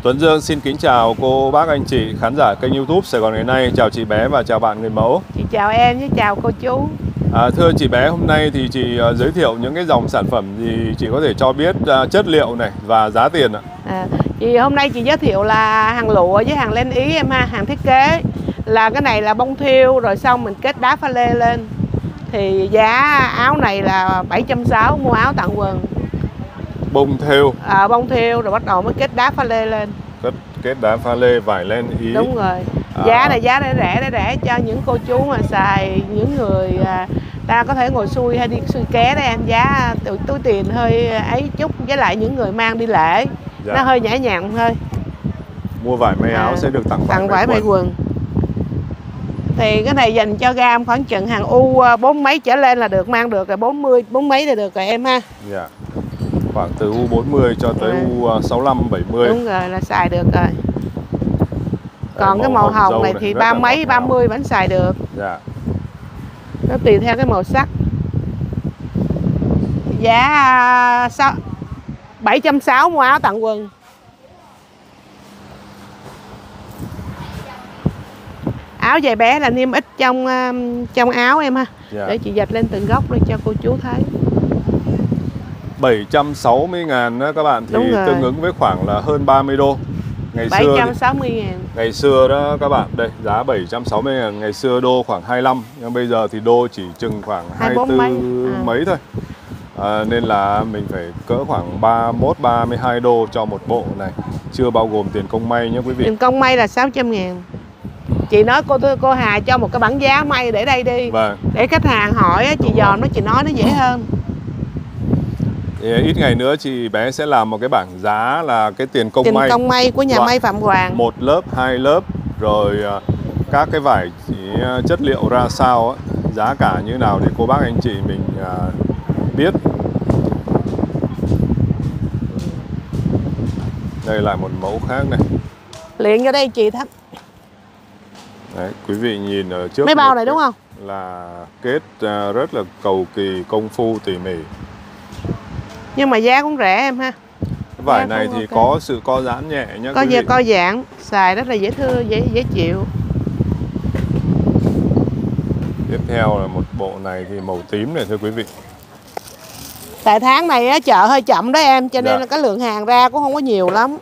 Tuấn Dương xin kính chào cô bác anh chị khán giả kênh YouTube Sài Gòn ngày nay. Chào chị bé và chào bạn người mẫu. Chị chào em với chào cô chú. Thưa chị bé, hôm nay thì chị giới thiệu những cái dòng sản phẩm gì chị có thể cho biết chất liệu này và giá tiền ạ? Chị hôm nay chị giới thiệu là hàng lụa với hàng len ý em ha, hàng thiết kế. Là cái này là bông thiêu rồi xong mình kết đá pha lê lên. Thì giá áo này là 760, mua áo tặng quần. Bông thêu. Bông thiêu rồi bắt đầu mới kết đá pha lê lên. Kết đá pha lê vải len ý. Đúng rồi. Giá này giá rẻ cho những cô chú mà xài, những người ta có thể ngồi xuôi hay đi xuôi ké đó em, giá túi tiền hơi ấy chút, với lại những người mang đi lễ nó hơi nhã nhặn thôi. Mua vải may áo sẽ được tặng vải may quần. Thì cái này dành cho gam khoảng chừng hàng U 4 mấy trở lên là được, mang được rồi, 4 mấy là được rồi em ha. Dạ. Khoảng từ U40 cho tới U65, 70. Đúng rồi, là xài được rồi. Còn cái màu hồng này thì 30 vẫn xài được. Dạ. Nó tùy theo cái màu sắc. Giá 760 mua áo tặng quần. Áo dài bé là niêm ít trong áo em ha. Để chị dạch lên từng góc để cho cô chú thấy. 760.000 đó các bạn, thì tương ứng với khoảng là hơn 30 đô. Ngày 760.000. Ngày xưa đó các bạn, đây giá 760.000, ngày xưa đô khoảng 25, nhưng bây giờ thì đô chỉ chừng khoảng 24 mấy thôi. Nên là mình phải cỡ khoảng 31-32 đô cho một bộ này, chưa bao gồm tiền công may nhé quý vị. Tiền công may là 600.000. Chị nói cô Hà cho một cái bảng giá may để đây đi. Vâng. Để khách hàng hỏi chị dòm nó, chị nói nó dễ hơn. Ít ngày nữa chị bé sẽ làm một cái bảng giá là cái tiền công may của nhà may Phạm Hoàng. 1 lớp, 2 lớp, rồi các cái vải chất liệu ra sao, giá cả như nào để cô bác anh chị mình biết. Đây là một mẫu khác này. Liền cho đây chị thắt. Đấy, quý vị nhìn ở trước mấy bao này đúng không? Là kết rất là cầu kỳ, công phu tỉ mỉ. Nhưng mà giá cũng rẻ em ha. Cái vải này thì có sự co giãn nhẹ nhé. Co giãn, xài rất là dễ thương, dễ chịu. Tiếp theo là một bộ này thì màu tím này thưa quý vị. Tại tháng này á, chợ hơi chậm đó em, cho nên là cái lượng hàng ra cũng không có nhiều lắm.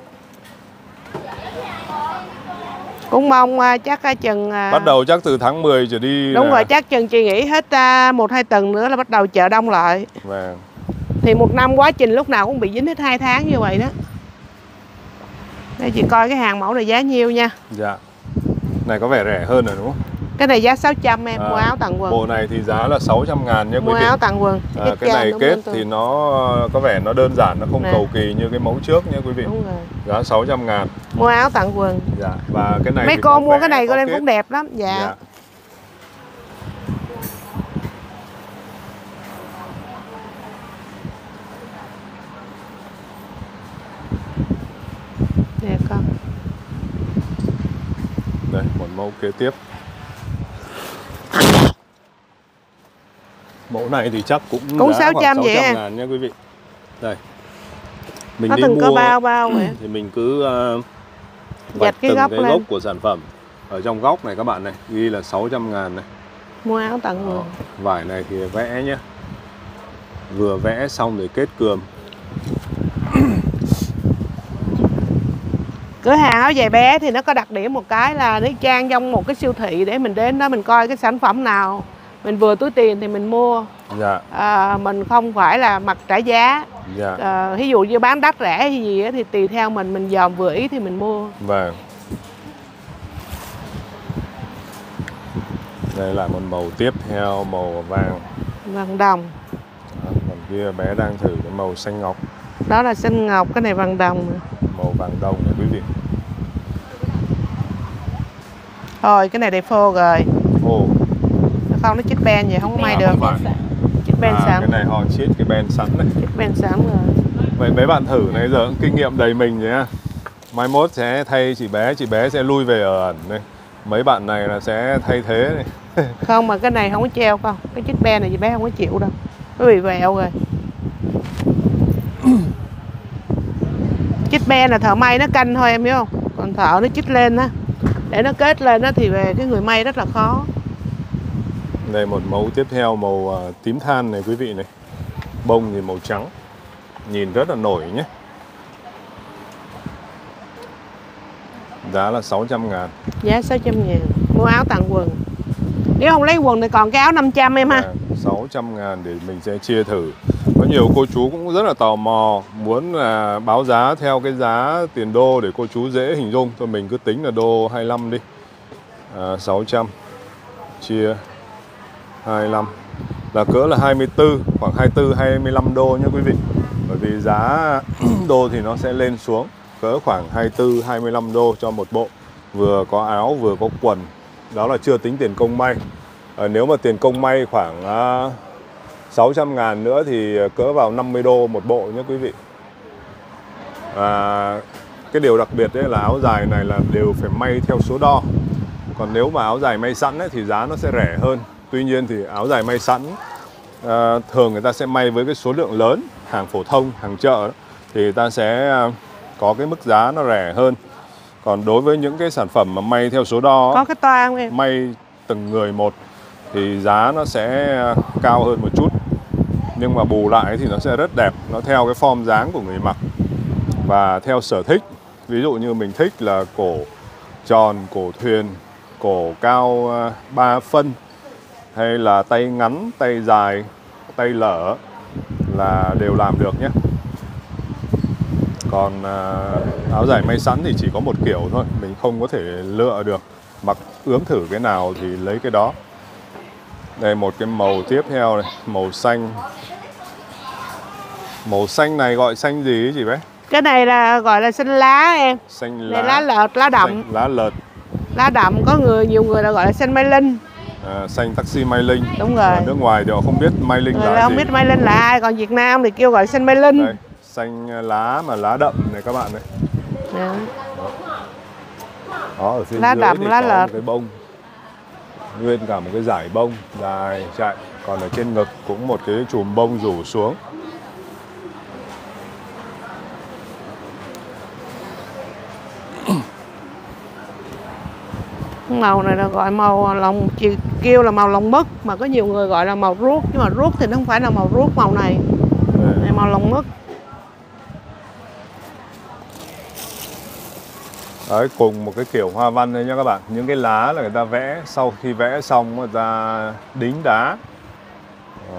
Cũng mong chắc chừng bắt đầu chắc từ tháng 10 trở đi. Đúng rồi, chắc chừng chị nghĩ hết 1-2 tuần nữa là bắt đầu chợ đông lại. Vâng. Thì một năm quá trình lúc nào cũng bị dính hết 2 tháng như vậy đó. Đây chị coi cái hàng mẫu này giá nhiêu nha. Dạ. Này có vẻ rẻ hơn rồi đúng không? Cái này giá 600 em, mua áo tặng quần. Bộ này thì giá là 600.000 nhé quý vị. Mua áo tặng quần. Cái này kết thì nó có vẻ nó đơn giản, nó không cầu kỳ như cái mẫu trước nhé quý vị. Đúng rồi. Giá 600.000. Mua áo tặng quần. Dạ. Và cái này mấy cô mua cái này cô em cũng đẹp lắm. Dạ. Nè con. Đây, một mẫu kế tiếp. Mẫu này thì chắc cũng 600 vậy à? 600.000 nha quý vị. Đây. Mình nó đi từng mua có bao thì mình cứ vạch từng cái góc của sản phẩm. Ở trong góc này các bạn này, ghi là 600.000 này. Mua áo tặng quần. Vải này thì vẽ nhé. Vừa vẽ xong rồi kết cườm. Cửa hàng áo giày bé thì nó có đặc điểm một cái là nó trang trong một cái siêu thị, để mình đến đó mình coi cái sản phẩm nào mình vừa túi tiền thì mình mua. Dạ. Mình không phải là mặc trả giá. Dạ. Ví dụ như bán đắt rẻ hay gì thì tùy theo mình dòm vừa ý thì mình mua. Vâng. Đây là một màu tiếp theo, màu vàng. Vàng đồng. Còn kia bé đang thử cái màu xanh ngọc. Đó là xanh ngọc, cái này vàng đồng. Màu vàng đồng này quý vị. Thôi cái này để phô rồi. Phô. Không, nó chích ben vậy không có may được. Chích ben sẵn. Cái này họ chích cái ben sẵn này. Chích ben sẵn rồi. Vậy mấy bạn thử này giờ cũng kinh nghiệm đầy mình nhé. Mai mốt sẽ thay chị bé sẽ lui về ở ẩn này. Mấy bạn này là sẽ thay thế này. Không, mà cái này không có treo con. Cái chích ben này chị bé không có chịu đâu. Nó bị vẹo rồi. Chích be là thợ may nó canh thôi em hiểu không? Còn thợ nó chích lên á, để nó kết lên á thì về cái người may rất là khó. Đây một mẫu tiếp theo màu tím than này quý vị này. Bông thì màu trắng. Nhìn rất là nổi nhé. Giá là 600.000. Giá 600.000. Mua áo tặng quần. Nếu không lấy quần thì còn cái áo 500 em ha. 600.000 để mình sẽ chia thử. Có nhiều cô chú cũng rất là tò mò, muốn là báo giá theo cái giá tiền đô để cô chú dễ hình dung. Thôi mình cứ tính là đô 25 đi. 600 chia 25 là cỡ là 24, khoảng 24 25 đô nhé quý vị. Bởi vì giá đô thì nó sẽ lên xuống cỡ khoảng 24 25 đô cho một bộ, vừa có áo vừa có quần. Đó là chưa tính tiền công may. Nếu mà tiền công may khoảng 600.000 nữa thì cỡ vào 50 đô một bộ nhé quý vị. Cái điều đặc biệt đấy là áo dài này là đều phải may theo số đo. Còn nếu mà áo dài may sẵn ấy, thì giá nó sẽ rẻ hơn. Tuy nhiên thì áo dài may sẵn thường người ta sẽ may với cái số lượng lớn, hàng phổ thông, hàng chợ đó, thì người ta sẽ có cái mức giá nó rẻ hơn. Còn đối với những cái sản phẩm mà may theo số đo, có cái toa không em? May từng người một thì giá nó sẽ cao hơn một chút. Nhưng mà bù lại thì nó sẽ rất đẹp. Nó theo cái form dáng của người mặc và theo sở thích. Ví dụ như mình thích là cổ tròn, cổ thuyền, cổ cao 3 phân, hay là tay ngắn, tay dài, tay lở là đều làm được nhé. Còn áo dài may sẵn thì chỉ có một kiểu thôi, mình không có thể lựa được, mặc ướm thử cái nào thì lấy cái đó. Đây một cái màu tiếp theo này, màu xanh. Màu xanh này gọi xanh gì chị bé? Cái này là gọi là xanh lá em. Xanh lá. Này lá lợt, lá đậm. Lá lợt. Lá đậm, có nhiều người là gọi là xanh Mai Linh. Xanh taxi Mai Linh. Đúng rồi. Ở nước ngoài thì họ không biết Mai Linh là gì. Không biết Mai Linh là ai, còn Việt Nam thì kêu gọi xanh Mai Linh. Đây, xanh lá mà lá đậm này các bạn này. Đó, ở phía lá dưới đậm, thì lá có lợt. một cái bông, nguyên cả một cái dải bông dài chạy. Còn ở trên ngực cũng một cái chùm bông rủ xuống. Màu này là gọi màu lòng, kêu là màu lòng mứt, mà có nhiều người gọi là màu ruốc, nhưng mà ruốc thì nó không phải là màu ruốc màu này. Này màu lòng mứt. Đấy, cùng một cái kiểu hoa văn đấy nha các bạn. Những cái lá là người ta vẽ, sau khi vẽ xong người ta đính đá. Đó.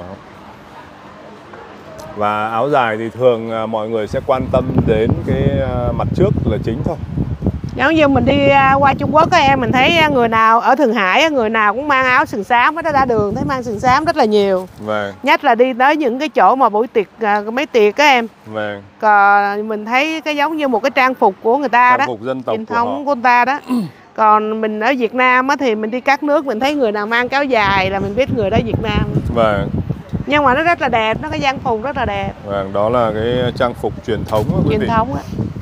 Và áo dài thì thường mọi người sẽ quan tâm đến cái mặt trước là chính thôi. Giống như mình đi qua Trung Quốc á em, mình thấy người nào ở Thượng Hải, người nào cũng mang áo sừng xám, hết ra đường thấy mang sừng xám rất là nhiều. Vâng. Nhất là đi tới những cái chỗ mà buổi tiệc, mấy tiệc á em. Vâng. Còn mình thấy cái giống như một cái trang phục của người ta đó, trang phục dân tộc truyền thống của người ta đó. Còn mình ở Việt Nam á thì mình đi các nước mình thấy người nào mang áo dài là mình biết người đó Việt Nam. Vâng. Nhưng mà nó rất là đẹp, nó cái trang phục rất là đẹp. Vâng, đó là cái trang phục truyền thống á quý vị. Truyền thống á.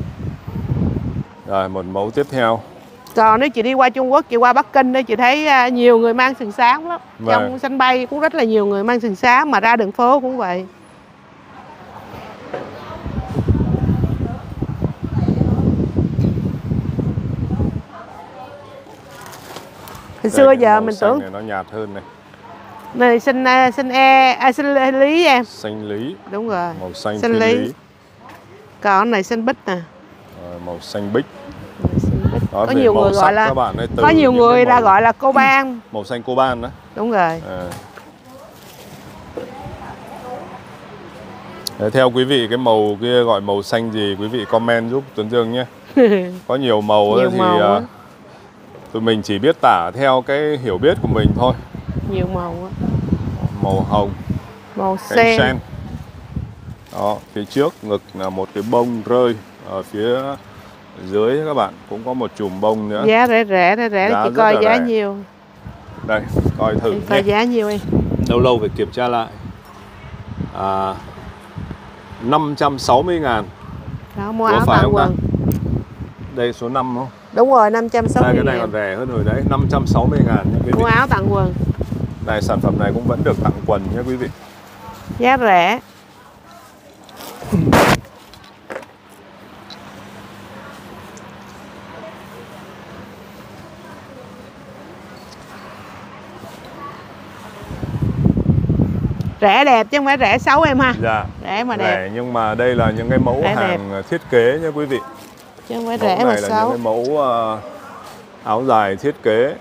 Rồi một mẫu tiếp theo. Còn nếu chị đi qua Trung Quốc, chị qua Bắc Kinh đó, chị thấy nhiều người mang sừng xám lắm. Vâng. Trong sân bay cũng rất là nhiều người mang sừng xám, mà ra đường phố cũng vậy. Hồi xưa giờ mình tưởng này nó nhạt hơn này. Này xanh lý em. Xanh lý. Đúng rồi. Màu xanh xanh lý. Còn này xanh bích nè. Màu xanh bích. Đó, có nhiều người gọi là có nhiều người là gọi là coban. Màu xanh coban đó. Đúng rồi. Theo quý vị cái màu kia gọi màu xanh gì, quý vị comment giúp Tuấn Dương nhé. Có nhiều màu nhiều thì màu tụi mình chỉ biết tả theo cái hiểu biết của mình thôi. Nhiều màu á. Màu hồng, màu sen. Đó, phía trước ngực là một cái bông rơi, ở phía dưới các bạn cũng có một chùm bông nữa. Giá rẻ chị coi giá nhiều. Đây, coi thử coi giá nhiều em. Lâu phải kiểm tra lại. 560.000. Đó, mua áo tặng quần. Đây số 5 không? Đúng rồi, 560.000. Cái này còn rẻ hơn rồi đấy, 560.000. Mua áo tặng quần. Này, sản phẩm này cũng vẫn được tặng quần nhé quý vị. Giá rẻ. Rẻ đẹp chứ không phải rẻ xấu em ha. Dạ. Rẻ mà đẹp. Rẻ nhưng mà đây là những cái mẫu Rẻ hàng đẹp. thiết kế nha quý vị. Chứ không phải Mẫu rẻ này mà là xấu. những cái mẫu áo dài thiết kế.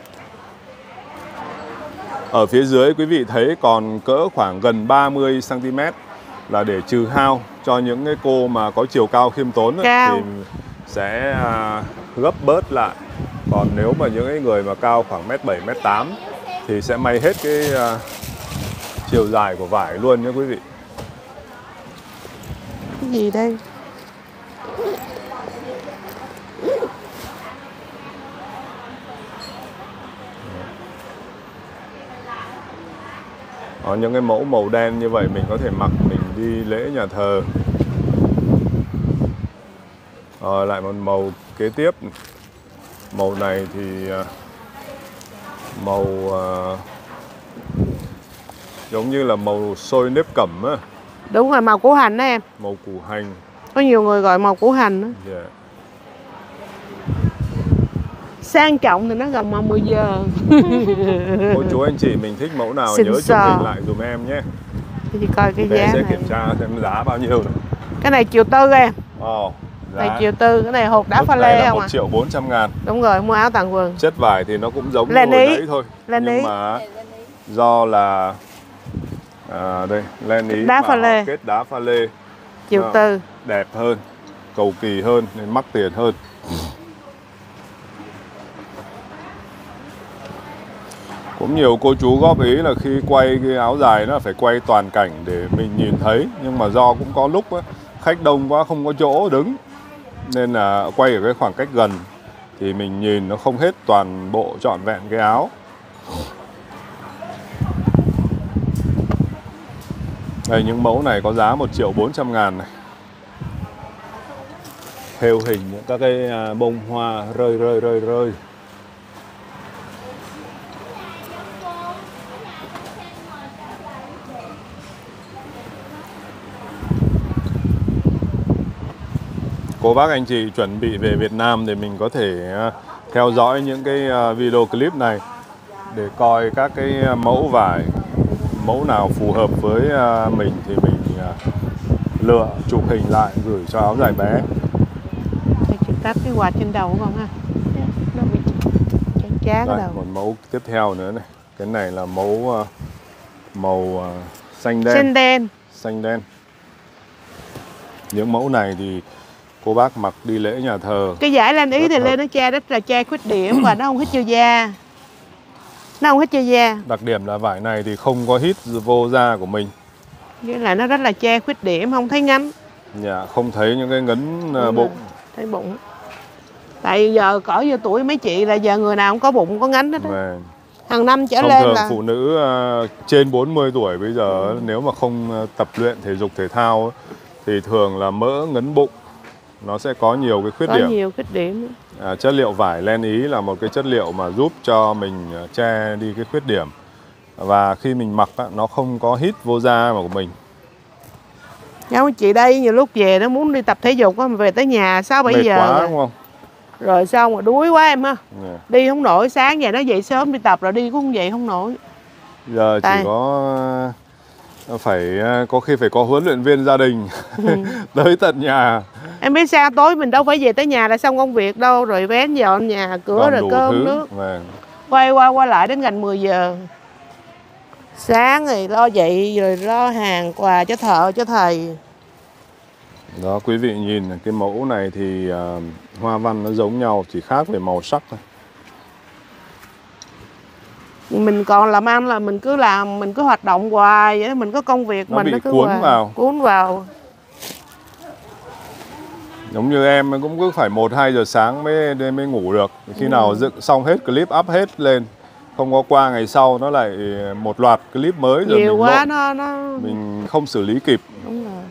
Ở phía dưới quý vị thấy còn cỡ khoảng gần 30 cm là để trừ hao cho những cái cô mà có chiều cao khiêm tốn ấy, thì sẽ gấp bớt lại. Còn nếu mà những cái người mà cao khoảng 1m7, 1m8 thì sẽ may hết cái chiều dài của vải luôn nhé quý vị. Cái gì đây? Có những cái mẫu màu đen như vậy mình có thể mặc mình đi lễ nhà thờ. Rồi lại một màu kế tiếp. Màu này thì màu giống như là màu xôi nếp cẩm á. Đúng rồi, màu củ hành đó em. Màu củ hành. Có nhiều người gọi màu củ hành đó. Yeah. Sang trọng thì nó gần màu 10 giờ. Cô chú anh chị mình thích mẫu nào Xịn nhớ chụp sò. hình lại dùm em nhé. Thì coi cái Để giá sẽ này. kiểm tra xem giá bao nhiêu. Cái này triệu tư em. Giá. Này triệu tư, cái này hộp đá Lúc pha này lê là không ạ? 1.400.000. Đúng rồi, mua áo tàng vườn. Chất vải thì nó cũng giống như Len hồi ý. nãy thôi. Len Nhưng ý. mà do là đây, len ý Đá mà pha họ lê. kết đá pha lê. Triệu Nó tư. đẹp hơn, cầu kỳ hơn nên mắc tiền hơn. Cũng nhiều cô chú góp ý là khi quay cái áo dài nó phải quay toàn cảnh để mình nhìn thấy. Nhưng mà do cũng có lúc á, khách đông quá không có chỗ đứng nên là quay ở cái khoảng cách gần thì mình nhìn nó không hết toàn bộ trọn vẹn cái áo. Đây, những mẫu này có giá 1.400.000 này. Thêu hình các cái bông hoa rơi. Cô bác anh chị chuẩn bị về Việt Nam thì mình có thể theo dõi những cái video clip này để coi các cái mẫu vải, mẫu nào phù hợp với mình thì mình lựa chụp hình lại gửi cho áo dài bé. Đây, chị tắt cái quạt trên đầu không ha? Nó bị chán cái Đây, đầu. một mẫu tiếp theo nữa này. Cái này là màu xanh đen. Xanh đen. Những mẫu này thì cô bác mặc đi lễ nhà thờ. Cái giải len ý Rất thì hợp. lên nó che rất là che khuyết điểm và nó không hít vô da. Nó không hít vô da. Đặc điểm là vải này thì không có hít vô da của mình. Với lại nó rất là che khuyết điểm, không thấy ngắn. Dạ, không thấy những cái ngấn bụng. Thấy bụng. Tại giờ cỡ vô tuổi mấy chị là giờ người nào cũng có bụng có ngắn hết đó. Hàng năm trở Thông lên thường là phụ nữ trên 40 tuổi bây giờ nếu mà không tập luyện thể dục thể thao thì thường là mỡ ngấn bụng. Nó sẽ có nhiều cái khuyết có điểm. nhiều khuyết điểm. Chất liệu vải len ý là một cái chất liệu mà giúp cho mình che đi cái khuyết điểm. Và khi mình mặc nó không có hít vô da của mình. Giống chị đây nhiều lúc về nó muốn đi tập thể dục mà về tới nhà 6-7 Mệt giờ quá rồi. đúng không? Rồi xong rồi đuối quá em ha. Yeah. Đi không nổi, sáng về nó dậy sớm đi tập rồi đi cũng không dậy không nổi. Giờ chỉ có có khi phải có huấn luyện viên gia đình tới tận nhà. Em biết sao tối mình đâu phải về tới nhà là xong công việc đâu, rồi vén dọn nhà cửa Còn rồi đủ cơm thứ. nước. Vâng. Quay qua lại đến gần 10 giờ. Sáng thì lo dậy rồi lo hàng quà cho thợ cho thầy. Đó, quý vị nhìn cái mẫu này thì hoa văn nó giống nhau, chỉ khác về màu sắc thôi. Mình còn làm ăn là mình cứ làm, mình cứ hoạt động hoài vậy đó, mình có công việc Nó mình bị nó cứ cuốn hoài. vào. Cuốn vào. Giống như em cũng cứ phải 1-2 giờ sáng mới ngủ được. Khi nào dựng xong hết clip up hết lên, không có qua ngày sau nó lại một loạt clip mới rồi Nhiều mình quá lộn. Mình không xử lý kịp. Đúng rồi.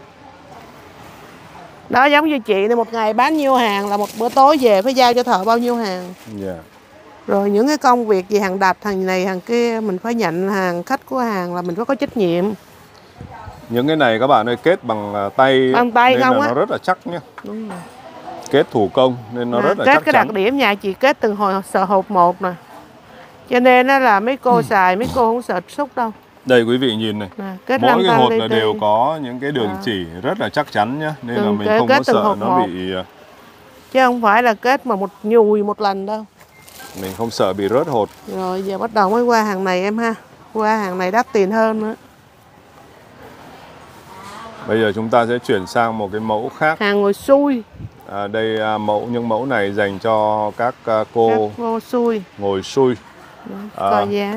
Đó giống như chị thì một ngày bán nhiêu hàng là một bữa tối về phải giao cho thợ bao nhiêu hàng. Yeah. Rồi những cái công việc gì hàng đặt, hàng này, hàng kia mình phải nhận hàng khách của hàng là mình phải có trách nhiệm. Những cái này các bạn ơi kết bằng tay, Bằng tay nên không là á. nó rất là chắc nhé. Đúng rồi. Kết thủ công nên nó rất là kết chắc cái chắn. đặc điểm nhà chị kết từng hộp một nè. Cho nên là mấy cô xài, mấy cô không sợ xúc đâu. Đây quý vị nhìn này, mỗi cái hột là đều có những cái đường chỉ rất là chắc chắn nhá, nên là mình không có sợ nó bị, chứ không phải là kết mà nhùi một lần đâu. Mình không sợ bị rớt hột. Rồi giờ bắt đầu mới qua hàng này em ha. Qua hàng này đắt tiền hơn nữa. Bây giờ chúng ta sẽ chuyển sang một cái mẫu khác. Hàng ngồi xuôi. Đây những mẫu này dành cho các cô xuôi. Ngồi xuôi. Coi giá.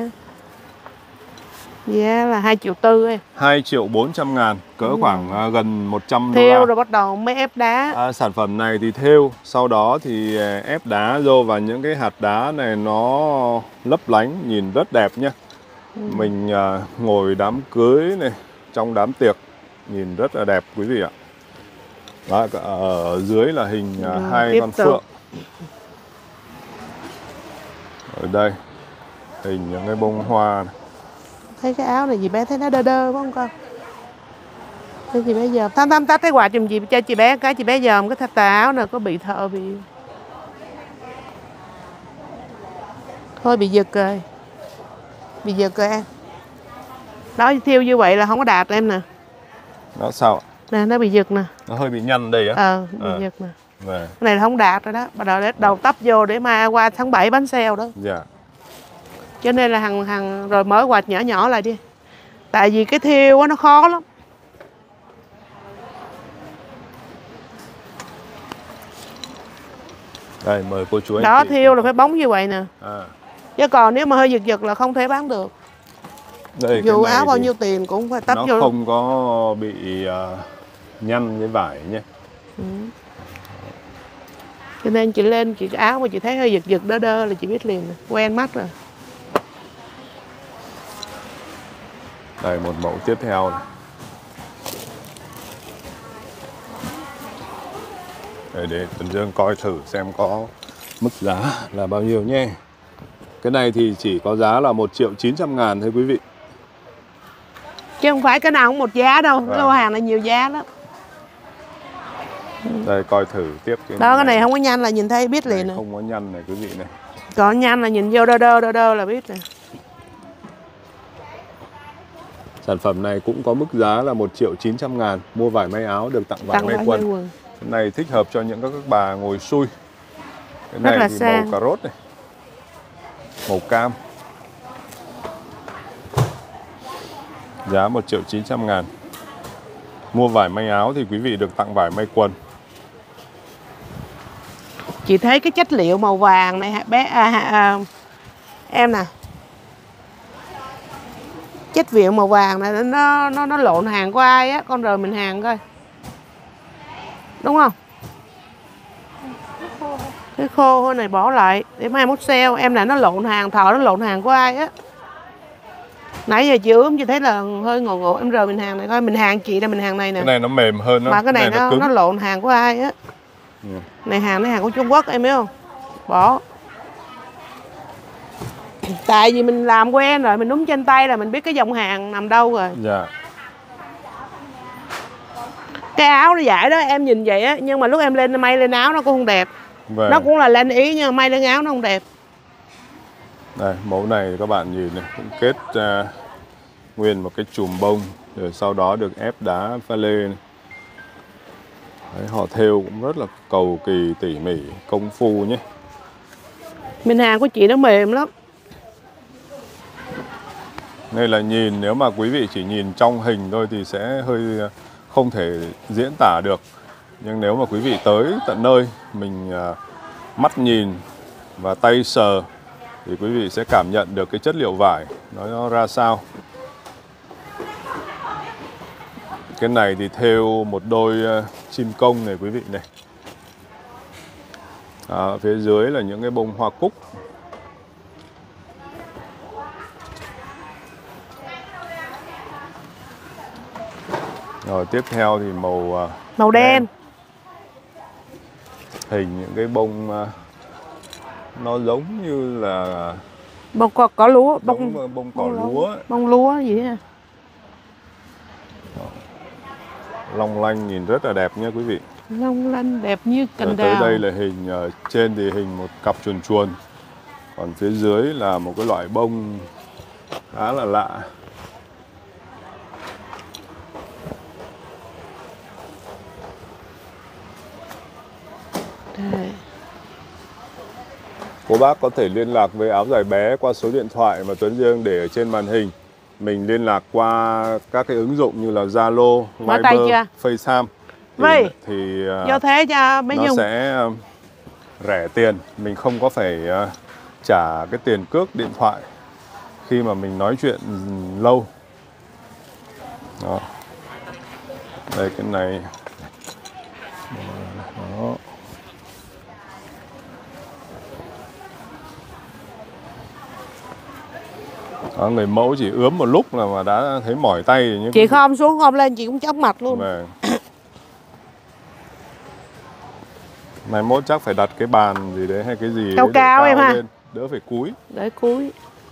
Giá là 2,4 triệu em. 2.400.000, cỡ khoảng gần 100 đô la. Thêu rồi bắt đầu mới ép đá. Sản phẩm này thì thêu, sau đó thì ép đá vô, và những cái hạt đá này nó lấp lánh, nhìn rất đẹp nhé. Mình ngồi đám cưới này, trong đám tiệc nhìn rất là đẹp quý vị ạ. Đó, ở dưới là hình hai con phượng. Ở đây hình những cái bông hoa này. Thấy cái áo này dì bé thấy nó đơ đơ phải không con? Thế chị bé dòm tắt cái quạt giùm chị cho chị bé cái, chị bé dòm cái tà áo này có bị thợ bị thôi bị giật rồi. Bị giật rồi em. Đó thiêu như vậy là không có đạt em nè. Nó sao ạ? Nè nó bị giật nè. Nó hơi bị nhăn đây á. Bị giật nè. Cái này là không đạt rồi đó. Bắt đầu tấp vô để mà qua tháng 7 bánh sale đó. Dạ. Cho nên là hàng rồi mở quạt nhỏ nhỏ lại đi. Tại vì cái thiêu á nó khó lắm. Đây mời cô chú anh đó chị. Thiêu là phải bóng như vậy nè. Chứ còn nếu mà hơi giật giật là không thể bán được. Đây, dù áo bao nhiêu tiền cũng phải tấp vô. Nó không có bị nhăn cái vải nhé. Cho nên chị lên chị áo mà chị thấy hơi giật giật đơ đơ là chị biết liền nè. Quen mắt rồi. Đây một mẫu tiếp theo này. Để Tuấn Dương coi thử xem có mức giá là bao nhiêu nhé. Cái này thì chỉ có giá là 1.900.000 thôi quý vị. Chứ không phải cái nào cũng một giá đâu. Cái lô hàng này nhiều giá lắm. Đây coi thử tiếp cái này không có nhăn là nhìn thấy biết liền nè. Không có nhăn này quý vị này. Còn nhăn là nhìn vô đơ đơ là biết nè. Sản phẩm này cũng có mức giá là 1.900.000. Mua vải may áo được tặng vải may quần. Cái này thích hợp cho những các bà ngồi xui. Cái này rất thì màu cà rốt này, màu cam. Giá 1.900.000. Mua vải may áo thì quý vị được tặng vải may quần. Chị thấy cái chất liệu màu vàng này bé em nè. Chất liệu màu vàng này nó lộn hàng của ai á, con rời mình hàng coi. Đúng không? Cái khô này bỏ lại để mai mốt sale. Em này nó lộn hàng, thợ nó lộn hàng của ai á. Nãy giờ chị ướm chị thấy là hơi ngộ em rời mình hàng này coi. Mình hàng chị là mình hàng này nè. Cái này nó mềm hơn đó. Mà cái này nó lộn hàng của ai á. Này hàng của Trung Quốc em biết không? Bỏ. Tại vì mình làm quen rồi, mình đúng trên tay là mình biết cái dòng hàng nằm đâu rồi. Dạ. Cái áo nó dài đó em nhìn vậy á, nhưng mà lúc em may lên áo nó cũng không đẹp. Nó cũng là lên ý nhưng mà may lên áo nó không đẹp. Đây, mẫu này các bạn nhìn này, cũng kết nguyên một cái chùm bông, rồi sau đó được ép đá pha lê này. Đấy, họ thêu cũng rất là cầu kỳ, tỉ mỉ, công phu nhé. Mình hàng của chị nó mềm lắm. Nên là nếu mà quý vị chỉ nhìn trong hình thôi thì sẽ hơi không thể diễn tả được. Nhưng nếu mà quý vị tới tận nơi, mình mắt nhìn và tay sờ thì quý vị sẽ cảm nhận được cái chất liệu vải nó ra sao. Cái này thì thêu một đôi chim công này quý vị này. Phía dưới là những cái bông hoa cúc. Rồi tiếp theo thì màu đen. Hình những cái bông nó giống như là bông cỏ lúa, bông cỏ lúa. Bông lúa gì ha. Long lanh nhìn rất là đẹp nha quý vị. Long lanh đẹp như cành đào. Tới đây là hình trên thì hình một cặp chuồn chuồn. Còn phía dưới là một cái loại bông khá là lạ. Đây. Cô bác có thể liên lạc với áo dài bé qua số điện thoại mà Tuấn Dương để ở trên màn hình. Mình liên lạc qua các cái ứng dụng như là Zalo, Viber, FaceTime. Thì do thế cho mấy nó sẽ rẻ tiền. Mình không có phải trả cái tiền cước điện thoại khi mà mình nói chuyện lâu. Đó. Đây cái này. Đó. Đó, người mẫu chỉ ướm một lúc là mà đã thấy mỏi tay. Nhưng chị không xuống không lên chị cũng chóng mặt luôn. Mai mốt chắc phải đặt cái bàn gì đấy hay cái gì cao cao em ha, đỡ phải cúi. Để cúi.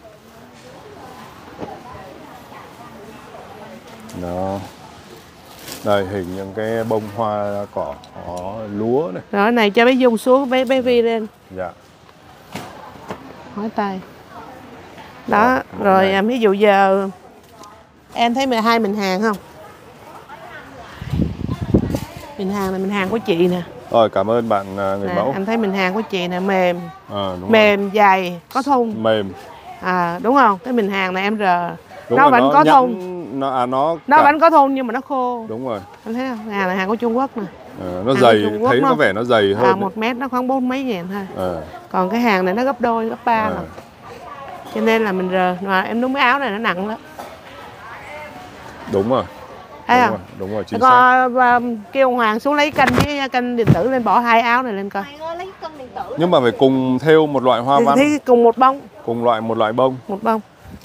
Đó. Đây hình những cái bông hoa cỏ lúa này. Rồi này cho bé Dung xuống, bé Vi lên. Dạ. Hỏi tay. Đó, rồi ví dụ giờ em thấy 12 mình hàng không? Mình hàng là mình hàng của chị nè. Rồi cảm ơn bạn người mẫu. Anh thấy mình hàng của chị nè, mềm. Đúng mềm rồi. dày, có thun. Mềm. Đúng không? Cái mình hàng này em rờ. Đúng nó rồi, vẫn có thun. Nó vẫn có thun nhưng mà nó khô. Đúng rồi. Anh thấy không? Hàng là hàng của Trung Quốc nè. Nó dày, thấy có vẻ nó dày hơn. 1 mét nó khoảng 40 mấy ngàn thôi. Còn cái hàng này nó gấp đôi, gấp 3 lần. Cho nên là mình rờ. Mà em đúng cái áo này nó nặng lắm. Đúng rồi. Thấy không? Đúng rồi, chính xác. Kêu Hoàng xuống lấy canh với canh điện tử lên, bỏ 2 áo này lên coi. Nhưng mà phải cùng thêu một loại hoa văn. Thì cùng một bông. Cùng một loại bông. Một bông.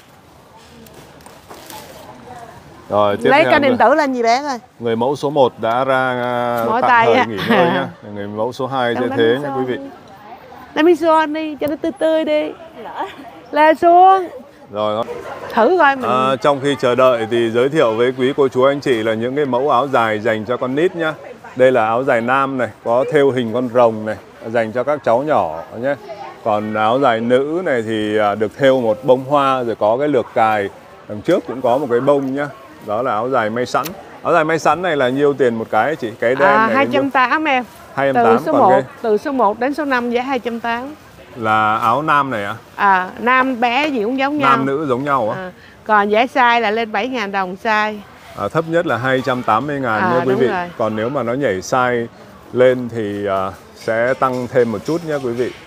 Rồi, tiếp lấy canh điện tử lên gì bé coi. Người mẫu số 1 đã ra tạm thời nghỉ ngơi nhá. Người mẫu số 2 sẽ thế nha quý vị. Lấy mi son đi, cho nó tươi tươi đi. Là xuống. Rồi. Thử coi mình. Trong khi chờ đợi thì giới thiệu với quý cô chú anh chị là những cái mẫu áo dài dành cho con nít nhá. Đây là áo dài nam này, có thêu hình con rồng này, dành cho các cháu nhỏ nhé. Còn áo dài nữ này thì được thêu một bông hoa, rồi có cái lược cài. Đằng trước cũng có một cái bông nhá. Đó là áo dài may sẵn. Áo dài may sẵn này là nhiêu tiền một cái chị? Cái đen này 280 em. 280. Từ số 1 đến số 5 giá 280. Là áo nam này ạ? Nam bé gì cũng giống nhau. Nam nữ giống nhau á? Còn giá size là lên 7.000 đồng size. Thấp nhất là 280.000 nha quý vị. Rồi. Còn nếu mà nó nhảy size lên thì sẽ tăng thêm một chút nha quý vị.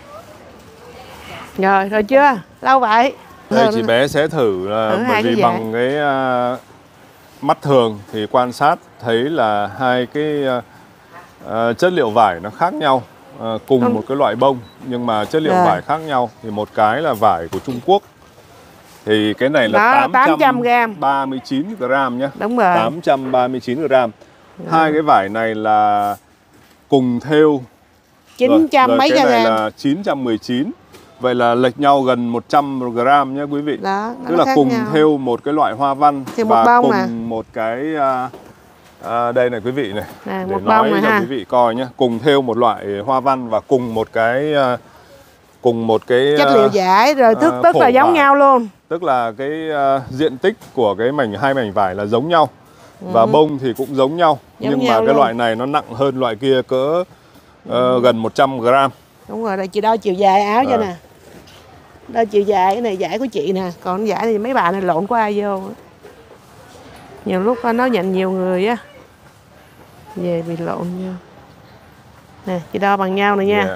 Rồi chưa? Lâu vậy. Đây chị bé sẽ thử bởi vì bằng cái mắt thường thì quan sát thấy là hai cái chất liệu vải nó khác nhau. Cùng một cái loại bông nhưng mà chất liệu vải khác nhau. Thì một cái là vải của Trung Quốc. Thì cái này là 839 gram nhé. Đúng rồi. 839 gram. Hai cái vải này là cùng thêu 900 mấy cái này gram. là 919. Vậy là lệch nhau gần 100 gram nhé quý vị. Đó, tức là cùng thêu một cái loại hoa văn thì và cùng một cái đây này quý vị này. Để một nói cho quý vị coi nhé. Cùng thêu một loại hoa văn và cùng một cái chất liệu vải rồi tức là giống nhau luôn. Tức là cái diện tích của cái hai mảnh vải là giống nhau. Và bông thì cũng giống nhau. Nhưng mà cái loại này nó nặng hơn loại kia cỡ gần 100 gram. Đúng rồi, đây chị đo chiều dài áo cho nè. Đo chiều dài, cái này vải của chị nè. Còn vải này mấy bà này lộn qua ai vô. Nhiều lúc nó nhận nhiều người á, về bị lộn vô. Nè, chị đo bằng nhau này nha.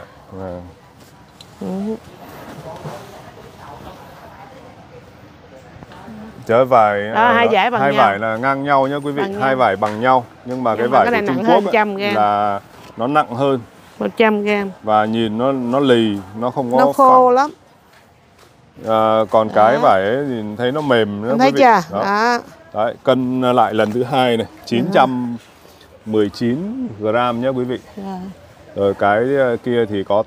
Chớ vải hai vải là ngang nhau nhá quý vị, hai vải bằng nhau nhưng mà cái vải của Trung Quốc là nó nặng hơn 100 gram và nhìn nó lì, nó không có khô lắm. Còn cái vải ấy thì thấy nó mềm nữa thấy chưa? Đấy, cân lại lần thứ hai này 919 gram nhé quý vị. Rồi cái kia thì có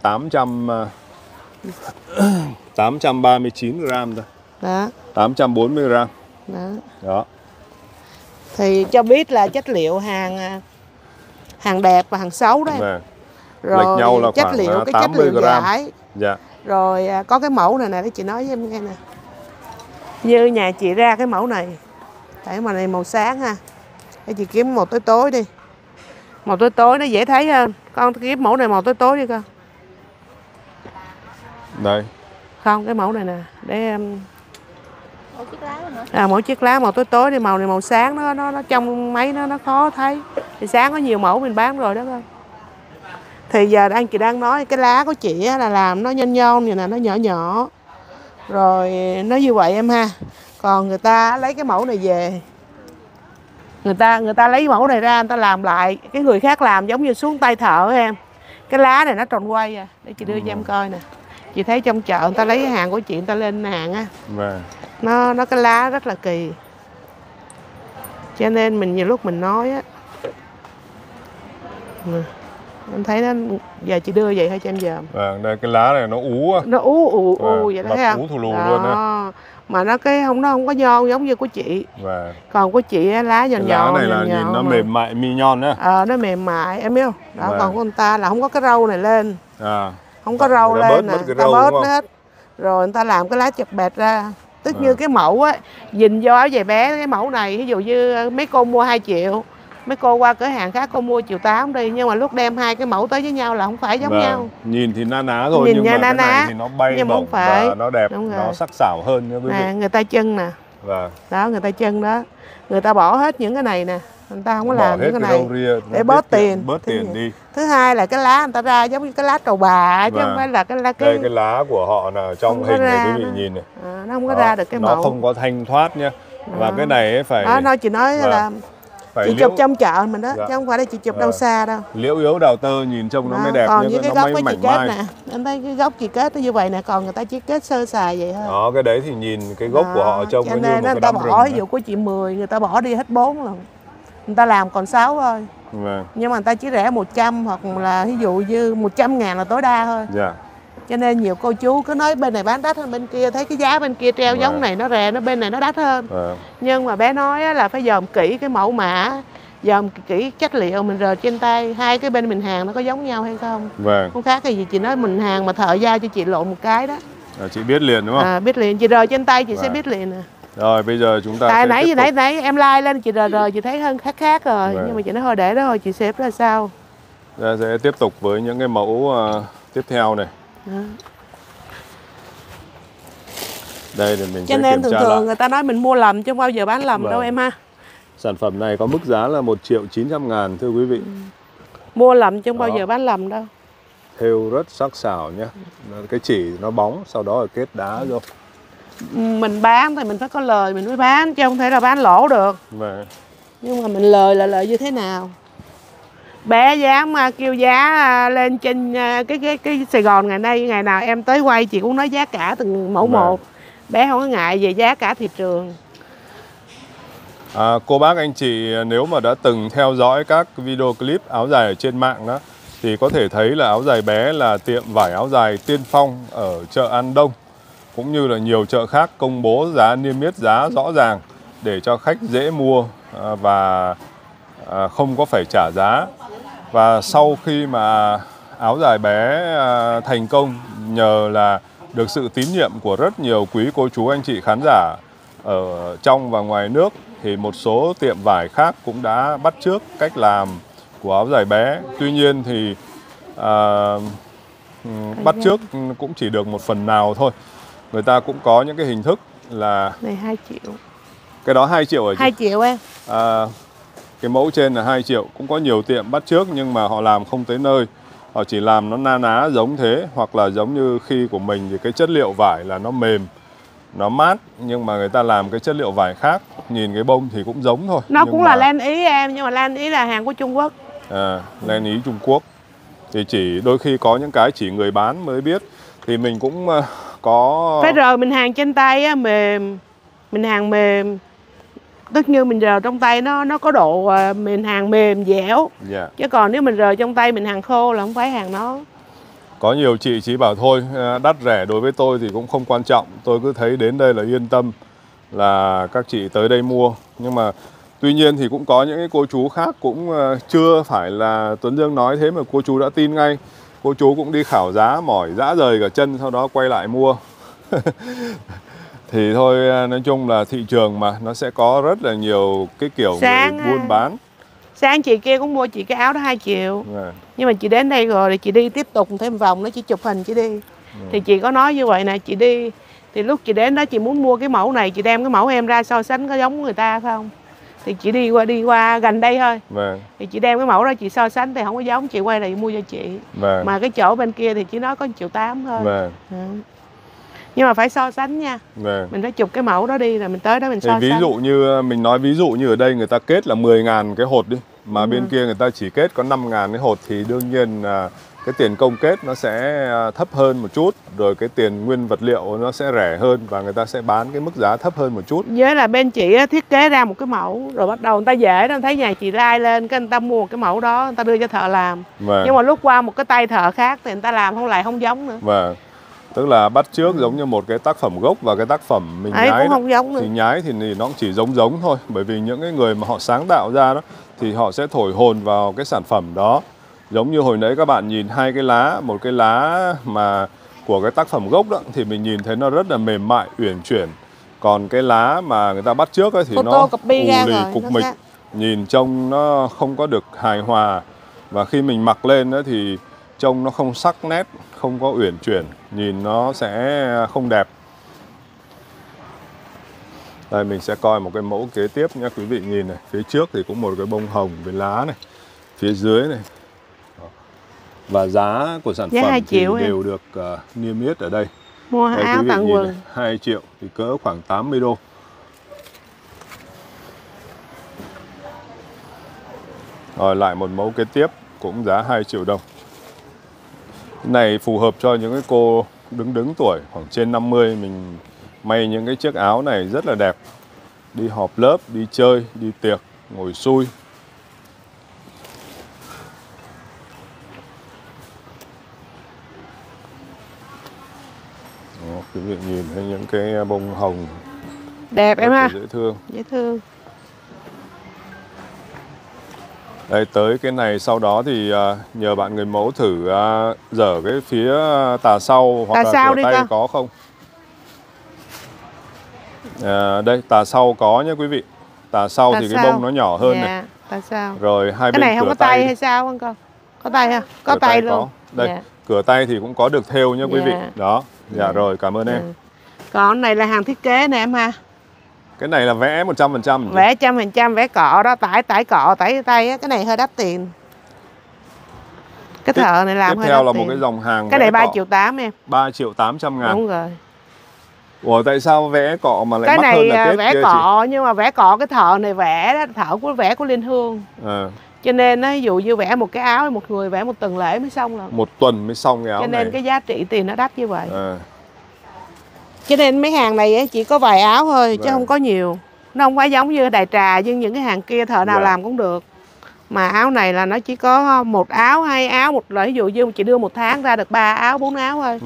839 gram thôi. Đó. 840 gram. Đó. Thì cho biết là chất liệu hàng đẹp và hàng xấu đấy. Rồi lệch nhau là chất khoảng liệu, cái 80 chất liệu gram. vải. Dạ. Rồi có cái mẫu này nè, chị nói với em nghe nè. Như nhà chị ra cái mẫu này. Tại mà này màu sáng ha. Để chị kiếm màu tối tối đi. Màu tối tối nó dễ thấy hơn. Con cái mẫu này màu tối tối đi con. Đây. Không, cái mẫu này nè, để em Mẫu chiếc lá nữa. mỗi chiếc lá màu tối tối đi, màu này màu sáng nó trong máy nó khó thấy. Thì sáng có nhiều mẫu mình bán rồi đó con. Thì giờ chị đang nói cái lá của chị là làm nó nhon nhon vậy nè, nó nhỏ nhỏ. Rồi nó như vậy em ha. Còn người ta lấy cái mẫu này về. Người ta lấy mẫu này ra, người ta làm lại, cái người khác làm giống như xuống tay thợ em. Cái lá này nó tròn quay à, để chị đưa cho em coi nè. Chị thấy trong chợ người ta lấy cái hàng của chị, người ta lên hàng á. Vâng. Nó cái lá rất là kỳ. Cho nên mình nhiều lúc mình nói á. Em thấy nó, giờ chị đưa vậy thôi cho em dòm. Vâng, đây cái lá này nó ú á. Nó ú vậy đó thấy không? Ú thù lù luôn á. Mà nó không có nhon giống như của chị. Vâng. Còn của chị á, lá nhọn nhọn. Lá này là nhìn nó mềm mại mi nhon á. Nó mềm mại em biết không? Đó, Vâng. còn của người ta là không có cái râu này lên. Không có râu người ta lên nè, bớt người ta bớt nó hết. Rồi người ta làm cái lá chật bẹt ra. Tức như cái mẫu á, nhìn vô áo giày bé cái mẫu này, ví dụ như mấy cô mua 2 triệu, mấy cô qua cửa hàng khác cô mua 1,8 triệu đi, nhưng mà lúc đem hai cái mẫu tới với nhau là không phải giống nhau. Nhìn thì na ná rồi, nhìn nhưng mà na cái ná, này thì nó bay bổng và nó đẹp, nó sắc sảo hơn nha quý vị. Người ta chân nè. Vâng. Đó, người ta chân đó. Người ta bỏ hết những cái này nè. Người ta không có làm những cái này để bớt tiền đi. Thứ hai là cái lá người ta ra giống như cái lá trầu bà chứ không phải là đây cái lá của họ là trong hình này quý vị nhìn này. Nó không có ra được cái mẫu. Nó không có thanh thoát nhá. Và cái này ấy phải chị nói là chị chụp trong chợ mình đó, chứ không phải là chị chụp đâu xa đâu. Liễu yếu đào tơ nhìn trông nó mới đẹp. Còn những cái gốc mới chị kết nè, anh thấy cái gốc chị kết nó như vậy nè, còn người ta chỉ kết sơ sài vậy thôi. Đó, cái đấy thì nhìn cái gốc của họ trông nó như một cái người ta bỏ, ví dụ của chị 10, người ta bỏ đi hết 4 lần. Người ta làm còn 6 thôi. Vâng. Nhưng mà người ta chỉ rẻ 100 hoặc là ví dụ như 100.000 là tối đa thôi. Dạ. Cho nên nhiều cô chú cứ nói bên này bán đắt hơn bên kia, thấy cái giá bên kia treo giống này nó rẻ, nó bên này nó đắt hơn. Nhưng mà bé nói là phải dòm kỹ cái mẫu mã, dòm kỹ chất liệu mình rờ trên tay, hai cái bên mình hàng nó có giống nhau hay không. Vâng. Không khác cái gì, chị nói mình hàng mà thợ giao cho chị lộn một cái đó. Chị biết liền đúng không? Biết liền, chị rờ trên tay chị sẽ biết liền nè. Rồi bây giờ chúng ta sẽ nãy em like lên chị rờ chị thấy hơn khác rồi. Nhưng mà chị nói thôi để đó thôi, chị xếp ra sao. Ta sẽ tiếp tục với những cái mẫu tiếp theo này. Đây thì mình cho sẽ nên kiểm tra thường lại. người ta nói mình mua lầm chứ không bao giờ bán lầm đâu em ha. Sản phẩm này có mức giá là 1.900.000 thưa quý vị. Mua lầm chứ không bao giờ bán lầm đâu. Thêu rất sắc sảo nhé. Cái chỉ nó bóng, sau đó là kết đá vô. Mình bán thì mình phải có lời mình mới bán, chứ không thể là bán lỗ được. Nhưng mà mình lời là lợi như thế nào? Bé dám kêu giá lên trên cái Sài Gòn ngày nào em tới quay chị cũng nói giá cả từng mẫu một. Bé không có ngại về giá cả thị trường. Cô bác anh chị nếu mà đã từng theo dõi các video clip áo dài ở trên mạng đó, thì có thể thấy là áo dài bé là tiệm vải áo dài tiên phong ở chợ An Đông, cũng như là nhiều chợ khác công bố giá niêm yết giá rõ ràng để cho khách dễ mua và không có phải trả giá. Và sau khi mà áo dài bé thành công nhờ là được sự tín nhiệm của rất nhiều quý cô chú anh chị khán giả ở trong và ngoài nước, thì một số tiệm vải khác cũng đã bắt chước cách làm của áo dài bé. Tuy nhiên thì bắt chước cũng chỉ được một phần nào thôi. Người ta cũng có những cái hình thức là này 2 triệu. Cái đó 2 triệu rồi. 2 triệu em. Cái mẫu trên là 2 triệu. Cũng có nhiều tiệm bắt chước nhưng mà họ làm không tới nơi. Họ chỉ làm nó na ná giống thế, hoặc là giống như khi của mình thì cái chất liệu vải là nó mềm, nó mát, nhưng mà người ta làm cái chất liệu vải khác. Nhìn cái bông thì cũng giống thôi. Nó cũng là len Ý em, nhưng mà len Ý là hàng của Trung Quốc. Len Ý Trung Quốc. Thì chỉ đôi khi có những cái chỉ người bán mới biết. Thì mình cũng có... Phải rờ mình hàng trên tay á, mềm. Mình hàng mềm. Tất như mình rờ trong tay nó có độ mình hàng mềm dẻo. Chứ còn nếu mình rờ trong tay mình hàng khô là không phải hàng nó. Có nhiều chị chỉ bảo thôi đắt rẻ đối với tôi thì cũng không quan trọng. Tôi cứ thấy đến đây là yên tâm là các chị tới đây mua. Nhưng mà tuy nhiên thì cũng có những cái cô chú khác cũng chưa phải là Tuấn Dương nói thế mà cô chú đã tin ngay. Cô chú cũng đi khảo giá mỏi dã rời cả chân, sau đó quay lại mua. Thì thôi nói chung là thị trường mà nó sẽ có rất là nhiều cái kiểu người buôn bán Sáng chị kia cũng mua chị cái áo đó 2 triệu. Nhưng mà chị đến đây rồi thì chị đi tiếp tục thêm vòng nó chỉ chụp hình chị đi. Thì chị có nói như vậy nè, chị đi thì lúc chị đến đó chị muốn mua cái mẫu này, chị đem cái mẫu em ra so sánh có giống người ta không. Thì chị đi qua gần đây thôi. Thì chị đem cái mẫu đó chị so sánh thì không có giống, chị quay lại mua cho chị. Mà cái chỗ bên kia thì chỉ nói có 1,8 triệu thôi. Nhưng mà phải so sánh nha. Mình phải chụp cái mẫu đó đi rồi mình tới đó mình so sánh. Ví dụ như mình nói ví dụ như ở đây người ta kết là 10.000 cái hột đi, mà bên kia người ta chỉ kết có 5.000 cái hột thì đương nhiên cái tiền công kết nó sẽ thấp hơn một chút, rồi cái tiền nguyên vật liệu nó sẽ rẻ hơn và người ta sẽ bán cái mức giá thấp hơn một chút. Với là bên chị thiết kế ra một cái mẫu rồi bắt đầu người ta dễ đó, thấy nhà chị like lên cái người ta mua một cái mẫu đó người ta đưa cho thợ làm. Nhưng mà lúc qua một cái tay thợ khác thì người ta làm không giống nữa. Tức là bắt chước giống như một cái tác phẩm gốc và cái tác phẩm mình ấy nhái cũng không giống nữa. Thì nhái thì nó cũng chỉ giống thôi, bởi vì những cái người mà họ sáng tạo ra đó thì họ sẽ thổi hồn vào cái sản phẩm đó. Giống như hồi nãy các bạn nhìn hai cái lá, một cái lá mà của cái tác phẩm gốc đó thì mình nhìn thấy nó rất là mềm mại, uyển chuyển. Còn cái lá mà người ta bắt chước ấy thì nó ù lì cục mịch, nhìn trông nó không có được hài hòa. Và khi mình mặc lên đó thì trông nó không sắc nét, không có uyển chuyển, nhìn nó sẽ không đẹp. Đây mình sẽ coi một cái mẫu kế tiếp nha quý vị, nhìn này, phía trước thì cũng một cái bông hồng với lá này, phía dưới này. Và giá của sản phẩm thì đều được niêm yết ở đây. Mua áo tặng quần 2 triệu thì cỡ khoảng 80 đô. Rồi lại một mẫu kế tiếp cũng giá 2 triệu đồng. Cái này phù hợp cho những cái cô đứng tuổi khoảng trên 50, mình may những cái chiếc áo này rất là đẹp. Đi họp lớp, đi chơi, đi tiệc, ngồi xui. Đó, quý vị nhìn thấy những cái bông hồng đẹp em ha, dễ thương. Dễ thương. Đây tới cái này sau đó thì nhờ bạn người mẫu thử dở cái phía tà sau hoặc là cửa tay có không. Đây tà sau có nhé quý vị. Tà sau thì cái bông nó nhỏ hơn này. Tà sau. Rồi hai cái bên này không cửa có tay hay sao không con? Có tay ha? Có tay luôn. Đây cửa tay thì cũng có được thêu nhé quý vị. Đó. Dạ rồi, cảm ơn em. Còn này là hàng thiết kế nè em ha. Cái này là vẽ 100%. Vẽ 100%, vẽ cọ đó, tải cọ, tải tay á, cái này hơi đắt tiền. Cái thợ này làm hơi đắt tiền. Tiếp theo là một cái dòng hàng. Cái này 3,8 triệu em. 3.800.000. Đúng rồi. Ủa tại sao vẽ cọ mà lại cái mắc hơn là này kết vẽ kia cọ chị? Nhưng mà vẽ cọ cái thợ này vẽ đó, thợ của vẽ của Liên Hương. Cho nên ví dụ như vẽ một cái áo một người vẽ một tuần lễ mới xong rồi. Một tuần mới xong cái áo này. Cho nên cái giá trị tiền nó đắt như vậy. Cho nên mấy hàng này chỉ có vài áo thôi chứ không có nhiều. Nó không phải giống như đại trà, nhưng những cái hàng kia thợ nào làm cũng được. Mà áo này là nó chỉ có 1 áo, 2 áo, một loại ví dụ như chị đưa 1 tháng ra được 3 áo, 4 áo thôi.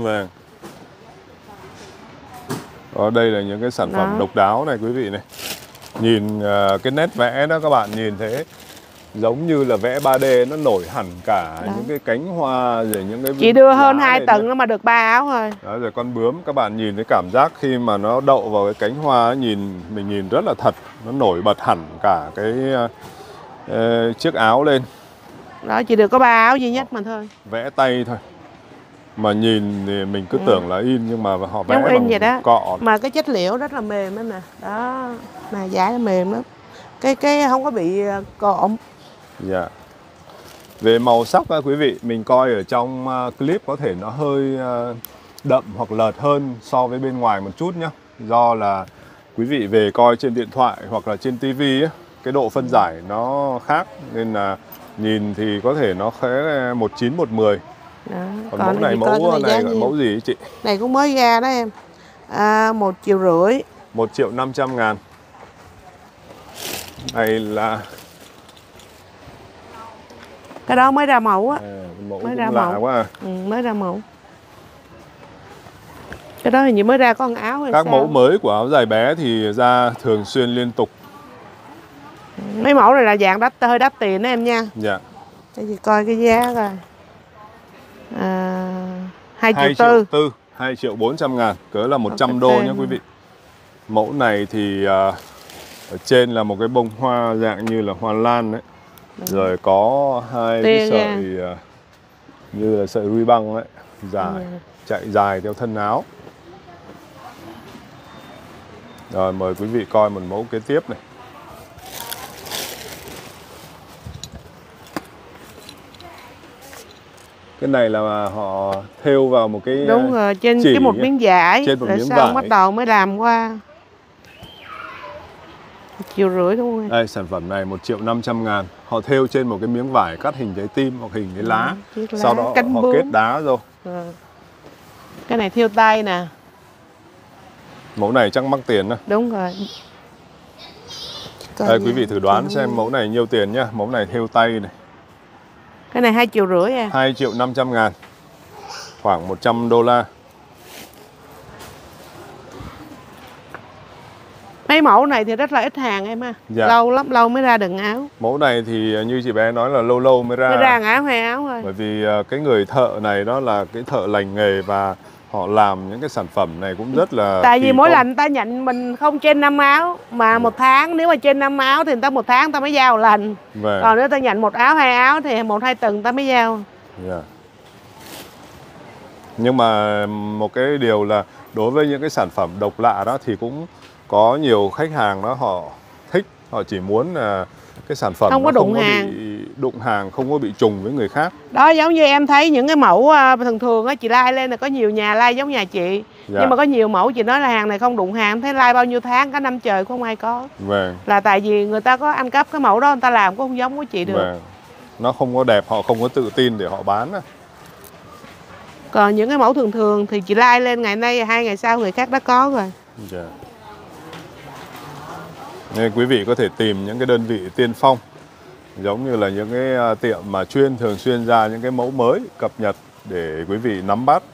Ở đây là những cái sản phẩm độc đáo này quý vị này. Nhìn cái nét vẽ đó các bạn nhìn thấy giống như là vẽ 3D, nó nổi hẳn cả những cái cánh hoa rồi những cái chị đưa hơn 2 tầng nó mà được 3 áo thôi. Đó, rồi con bướm các bạn nhìn thấy cảm giác khi mà nó đậu vào cái cánh hoa mình nhìn rất là thật, nó nổi bật hẳn cả cái chiếc áo lên. Đó chỉ được có 3 áo duy nhất mà thôi. Vẽ tay thôi. Mà nhìn thì mình cứ tưởng là in nhưng mà họ vẽ bằng vậy đó. Cọ. Mà cái chất liệu rất là mềm đó nè. Đó, này giá nó mềm lắm. Cái không có bị cộm. Dạ. Về màu sắc quý vị, mình coi ở trong clip có thể nó hơi đậm hoặc lợt hơn so với bên ngoài một chút nhá. Do là quý vị về coi trên điện thoại hoặc là trên tivi ấy, cái độ phân giải nó khác nên là nhìn thì có thể nó khá 1.9, 1.10. Còn mẫu này gọi mẫu gì chị? Này cũng mới ra đó em. 1,5 triệu. 1.500.000. Này là cái đó mới ra mẫu á. Mẫu mới ra mẫu quá mới ra mẫu. Cái đó hình như mới ra có con áo hay các sao? Mẫu mới của áo dài bé thì ra thường xuyên liên tục. Mấy mẫu này là dạng hơi đắt tiền đó em nha. Dạ. Để chị coi cái giá coi. 2,4 triệu. 2.400.000, cỡ là 100 đô nhé quý vị. Mẫu này thì ở trên là một cái bông hoa dạng như là hoa lan đấy. Rồi có hai cái sợi như là sợi ruy băng ấy, dài, chạy dài theo thân áo. Rồi mời quý vị coi một mẫu kế tiếp này. Cái này là họ thêu vào một cái đúng rồi, trên cái một miếng vải, trên một rồi miếng xong vải. bắt đầu mới làm qua 1,5 triệu đúng không? Đây, sản phẩm này 1.500.000. Họ thêu trên một cái miếng vải cắt hình trái tim hoặc hình cái lá. Sau đó họ kết đá rồi. Cái này thêu tay nè. Mẫu này chắc mắc tiền đó. Đúng rồi. Đây, quý vị thử đoán xem mẫu này nhiêu tiền nhá. Mẫu này thêu tay này. Cái này 2,5 triệu em. 2.500.000. Khoảng 100 đô la. Mấy mẫu này thì rất là ít hàng em ha. Dạ. Lâu lắm, lâu mới ra đựng áo. Mẫu này thì như chị bé nói là lâu lâu mới ra. Mới ra áo hay áo thôi. Bởi vì cái người thợ này đó là cái thợ lành nghề và họ làm những cái sản phẩm này cũng rất là tại vì mỗi lần người ta nhận mình không trên 5 áo mà một tháng, nếu mà trên 5 áo thì người ta một tháng người ta mới giao một lần. Còn nếu ta nhận một áo 2 áo thì 1-2 tuần người ta mới giao. Nhưng mà một cái điều là đối với những cái sản phẩm độc lạ đó thì cũng có nhiều khách hàng đó họ thích, họ chỉ muốn là cái sản phẩm không có đụng bị đụng hàng, không có bị trùng với người khác. Đó, giống như em thấy những cái mẫu thường thường á, chị like lên là có nhiều nhà like giống nhà chị. Nhưng mà có nhiều mẫu chị nói là hàng này không đụng hàng, thấy like bao nhiêu tháng, cả năm trời không ai có. Là tại vì người ta có ăn cắp cái mẫu đó, người ta làm cũng không giống của chị được. Nó không có đẹp, họ không có tự tin để họ bán. Còn những cái mẫu thường thường thì chị like lên ngày nay 2 ngày sau người khác đã có rồi. Nên quý vị có thể tìm những cái đơn vị tiên phong, giống như là những cái tiệm mà thường xuyên ra những cái mẫu mới cập nhật để quý vị nắm bắt.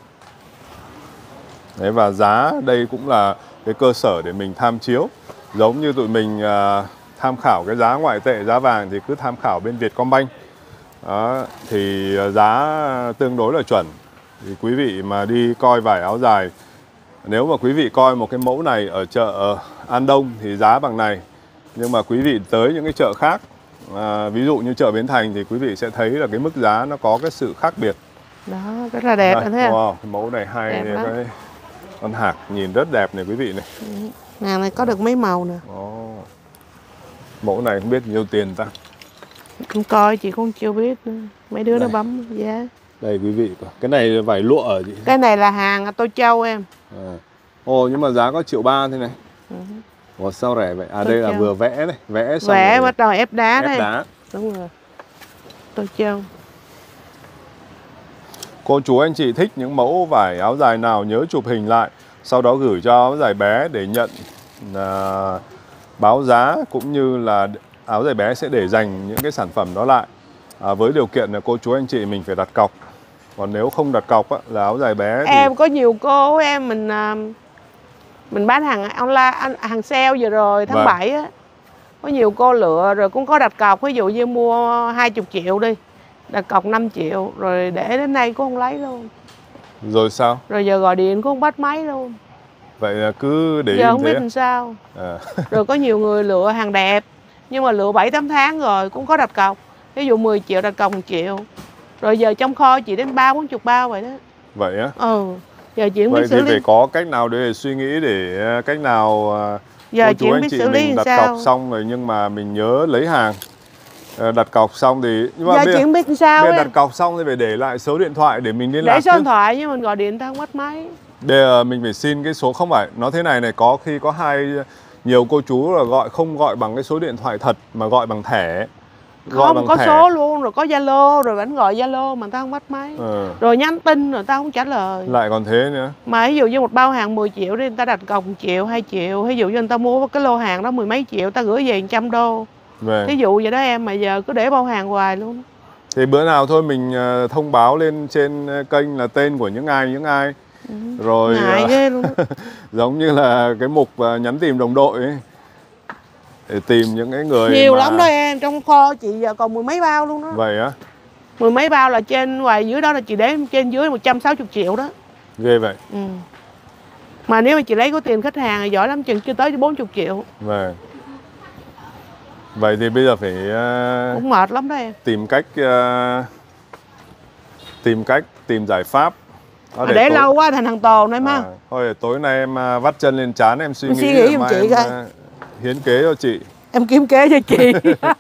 Đấy, và giá đây cũng là cái cơ sở để mình tham chiếu. Giống như tụi mình tham khảo cái giá ngoại tệ, giá vàng thì cứ tham khảo bên Vietcombank. Đó, thì giá tương đối là chuẩn. Thì quý vị mà đi coi vải áo dài, nếu mà quý vị coi một cái mẫu này ở chợ An Đông thì giá bằng này. Nhưng mà quý vị tới những cái chợ khác, ví dụ như chợ Bến Thành thì quý vị sẽ thấy là cái mức giá nó có cái sự khác biệt. Đó, rất là đẹp. Đây, thấy wow, cái mẫu này hay, cái con hạc nhìn rất đẹp này quý vị này. Hàng này có được mấy màu nè. Mẫu này không biết nhiêu tiền ta. Không coi chị cũng chưa biết nữa. Mấy đứa nó bấm giá. Đây quý vị, cái này vải lụa ở chị. Cái này là hàng Tô Châu em. Nhưng mà giá có 1,3 triệu thế này. Sao rẻ vậy? Đây là vừa vẽ này, vẽ bắt đầu ép đá đây. Đá. Đúng rồi. Tô Châu. Cô chú anh chị thích những mẫu vải áo dài nào nhớ chụp hình lại, sau đó gửi cho áo dài bé để nhận báo giá, cũng như là áo dài bé sẽ để dành những cái sản phẩm đó lại. Với điều kiện là cô chú anh chị mình phải đặt cọc. Còn nếu không đặt cọc là áo dài bé thì... Em có nhiều cô em mình bán hàng online, hàng sale vừa rồi tháng 7 á. Có nhiều cô lựa rồi cũng có đặt cọc, ví dụ như mua 20 triệu đi, đặt cọc 5 triệu rồi để đến nay cũng không lấy luôn. Rồi sao? Rồi giờ gọi điện cũng không bắt máy luôn. Vậy là cứ để giờ không biết làm sao. Rồi có nhiều người lựa hàng đẹp nhưng mà lựa 7-8 tháng rồi cũng có đặt cọc. Ví dụ 10 triệu đặt cọc 1 triệu. Rồi giờ trong kho chỉ đến 30-40 bao vậy đó. Vậy á? Giờ chị không biết xử lý. Vậy thì phải có cách nào để suy nghĩ để cách nào giờ chị không biết xử lý mình đặt sao? cọc xong rồi nhưng mà mình nhớ lấy hàng. Đặt cọc xong thì nhưng mà giờ chị không biết sao đặt cọc xong thì phải để lại số điện thoại để mình liên lạc. Để số điện thoại nhưng mình gọi điện ta không bắt máy. Để mình phải xin cái số, không phải nó thế này này, có khi có nhiều cô chú là không gọi bằng cái số điện thoại thật mà gọi bằng thẻ. Không có số luôn, rồi có Zalo rồi vẫn gọi Zalo mà ta không bắt máy. Rồi nhắn tin rồi ta không trả lời. Lại còn thế nữa. Mà ví dụ như một bao hàng 10 triệu đi, người ta đặt cọc 1 triệu, 2 triệu. Ví dụ như người ta mua cái lô hàng đó 10 mấy triệu, ta gửi về 100 đô. Ví dụ vậy đó em, mà giờ cứ để bao hàng hoài luôn. Thì bữa nào thôi mình thông báo lên trên kênh là tên của những ai. Rồi ngại ghê luôn. giống như là cái mục nhắn tìm đồng đội ấy. Để tìm những cái người nhiều lắm đó em, trong kho chị giờ còn 10 mấy bao luôn đó. Vậy á? 10 mấy bao là trên ngoài dưới đó là chị để trên dưới 160 triệu đó. Ghê vậy. Mà nếu mà chị lấy có tiền khách hàng giỏi lắm chừng chưa tới 40 triệu. Vậy thì bây giờ phải cũng mệt lắm đấy em. Tìm giải pháp. Để lâu quá thành thằng Tồn đấy má. Thôi tối nay em vắt chân lên trán em suy nghĩ giùm chị coi. Hiến kế cho chị. Em kiếm kế cho chị.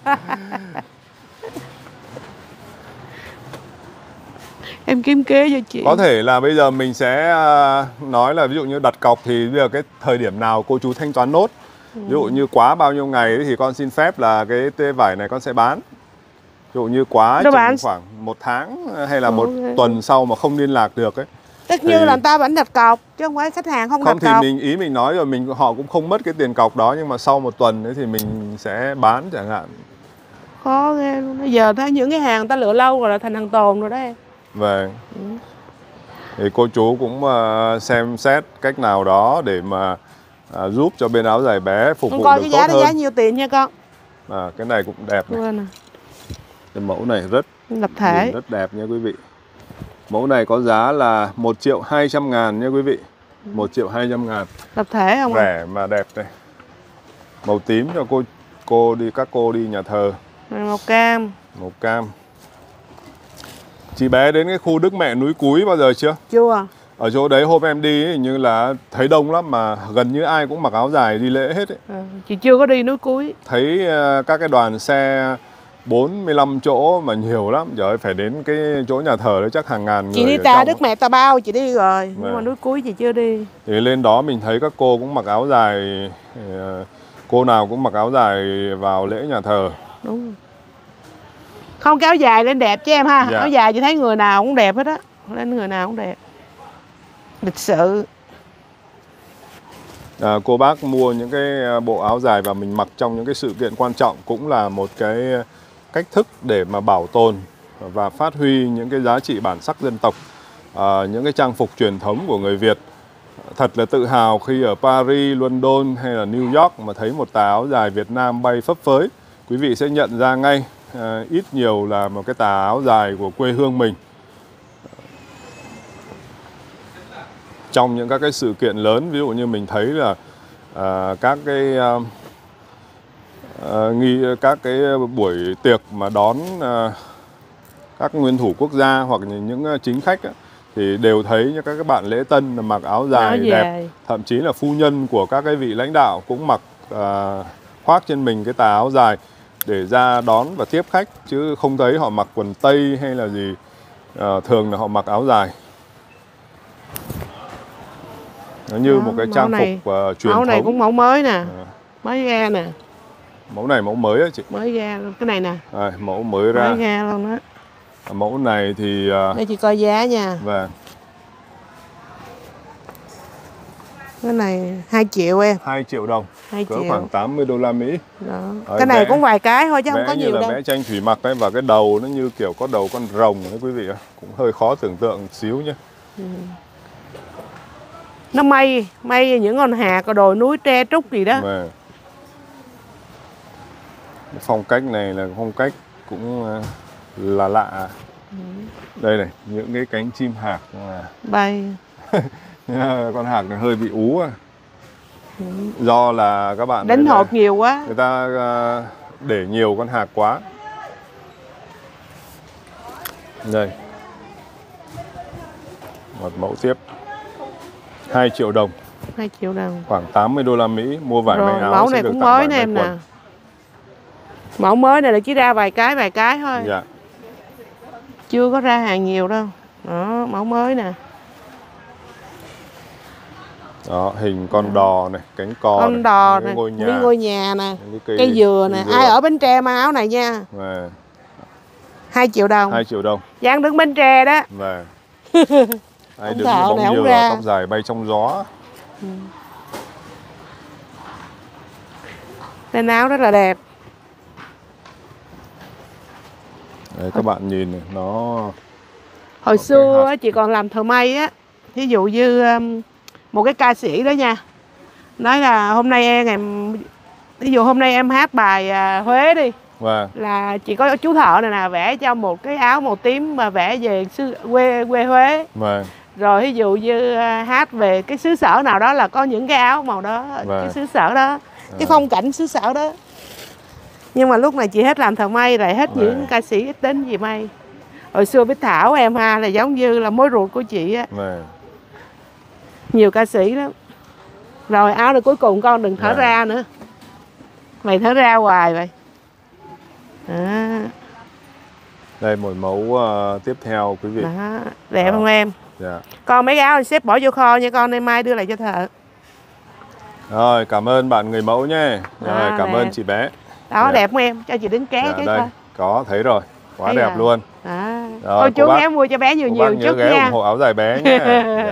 Em kiếm kế cho chị. Có thể là bây giờ mình sẽ nói là ví dụ như đặt cọc thì bây giờ cái thời điểm nào cô chú thanh toán nốt. Ví dụ như quá bao nhiêu ngày thì con xin phép là cái vải này con sẽ bán. Ví dụ như quá khoảng 1 tháng hay là 1 tuần sau mà không liên lạc được ấy. Tất nhiên là người ta vẫn đặt cọc chứ không phải khách hàng không đặt cọc. Thì mình nói rồi họ cũng không mất cái tiền cọc đó, nhưng mà sau 1 tuần ấy thì mình sẽ bán chẳng hạn. Khó ghê luôn. Bây giờ thấy những cái hàng ta lựa lâu rồi là thành hàng Tồn rồi đấy. Vâng. Thì cô chú cũng xem xét cách nào đó để mà giúp cho bên áo dài bé phục vụ được tốt hơn. Cái giá đó giá nhiêu tiền nha con? Cái này cũng đẹp này. Cái mẫu này rất lập thể, rất đẹp nha quý vị. Mẫu này có giá là 1.200.000 nha quý vị. 1.200.000. Lập thể không? Rẻ mà đẹp này. Màu tím cho các cô đi nhà thờ. Màu cam. Màu cam. Chị bé đến cái khu Đức Mẹ núi Cúi bao giờ chưa? Chưa. Ở chỗ đấy hôm em đi ấy, hình như là thấy đông lắm mà gần như ai cũng mặc áo dài đi lễ hết ấy. Chị chưa có đi núi Cúi. Thấy các cái đoàn xe 45 chỗ mà nhiều lắm. Trời ơi, phải đến cái chỗ nhà thờ đấy chắc hàng ngàn người. Chị đi Đức Mẹ Tà Bao chị đi rồi, nhưng mà núi Cúi chị chưa đi. Thì lên đó mình thấy các cô cũng mặc áo dài, cô nào cũng mặc áo dài vào lễ nhà thờ. Đúng. Không, cái áo dài lên đẹp chứ em ha. Áo dài chị thấy người nào cũng đẹp hết á. Lên người nào cũng đẹp. Lịch sự. Cô bác mua những cái bộ áo dài và mình mặc trong những cái sự kiện quan trọng cũng là một cái cách thức để mà bảo tồn và phát huy những cái giá trị bản sắc dân tộc, những cái trang phục truyền thống của người Việt. Thật là tự hào khi ở Paris, London hay là New York mà thấy một tà áo dài Việt Nam bay phấp phới. Quý vị sẽ nhận ra ngay ít nhiều là một cái tà áo dài của quê hương mình. Trong những các cái sự kiện lớn, ví dụ như mình thấy là các cái buổi tiệc mà đón các nguyên thủ quốc gia hoặc những chính khách á, thì đều thấy các bạn lễ tân là mặc áo dài đẹp. Thậm chí là phu nhân của các cái vị lãnh đạo cũng mặc khoác trên mình cái tà áo dài để ra đón và tiếp khách, chứ không thấy họ mặc quần tây hay là gì. Thường là họ mặc áo dài. Nó như một cái trang phục truyền thống. Mẫu này cũng mẫu mới nè. Mới ra nè. Mẫu này mẫu mới á chị. Mới ra luôn. Cái này nè. Mẫu mới ra. Mới ra luôn đó. Mẫu này thì để chị coi giá nha. Vâng. Cái này 2 triệu em. 2 triệu đồng. 2 cỡ triệu. khoảng 80 đô la Mỹ. Đó. Cái này cũng vài cái thôi chứ không có nhiều đâu. đâu. Vẽ tranh thủy mặc ấy, và cái đầu nó như kiểu có đầu con rồng đấy quý vị ạ. Cũng hơi khó tưởng tượng xíu nhé. Nó may những con hạt, đồi núi tre trúc gì đó. Phong cách này là phong cách cũng là lạ. Đây này, những cái cánh chim hạc bay. Con hạc này hơi bị ú. Do là các bạn đánh hột nhiều quá. Người ta để nhiều con hạc quá. Đây. Một mẫu tiếp. 2 triệu đồng. 2 triệu đồng. Khoảng 80 đô la Mỹ. Mua vải may áo. Mẫu này cũng mới nè em nè. Mẫu mới này là chỉ ra vài cái thôi. Dạ. Chưa có ra hàng nhiều đâu. Đó, mẫu mới nè. Đó, hình con đò này, cánh cò. Con đò này, ngôi nhà nè, cây dừa nè. Ai ở Bến Tre mang áo này nha. 2 triệu đồng. 2 triệu đồng. Giang đứng Bến Tre đó. Vâng. Ai đứng bóng dừa, tóc dài bay trong gió. Nên áo rất là đẹp. Đấy, các bạn nhìn này, nó... Hồi xưa chị còn làm thợ may á. Ví dụ như một cái ca sĩ đó nha, nói là hôm nay ví dụ hôm nay em hát bài Huế đi. Là chỉ có chú thợ này nè vẽ cho một cái áo màu tím mà vẽ về quê Huế. Rồi ví dụ như hát về cái xứ sở nào đó là có những cái áo màu đó, cái xứ sở đó, cái phong cảnh xứ sở đó. Nhưng mà lúc này chị hết làm thợ may rồi, hết những ca sĩ ít đến gì may. Hồi xưa Bích Thảo em ha là giống như là mối ruột của chị á. Nhiều ca sĩ lắm. Rồi áo này cuối cùng con đừng thở ra nữa. Mày thở ra hoài vậy. Đây một mẫu tiếp theo quý vị. Đó, đẹp không em? Dạ. Con mấy cái áo xếp bỏ vô kho nha con, nay mai đưa lại cho thợ. Rồi, cảm ơn bạn người mẫu nhé. Rồi, cảm ơn chị bé. Đó, đẹp không em? Cho chị đứng ké chứ đây, thôi. có, thấy rồi. Quá đẹp luôn. Cô chú ghé mua cho bé nhiều chút nha. Ghé ủng hộ áo dài bé nhé.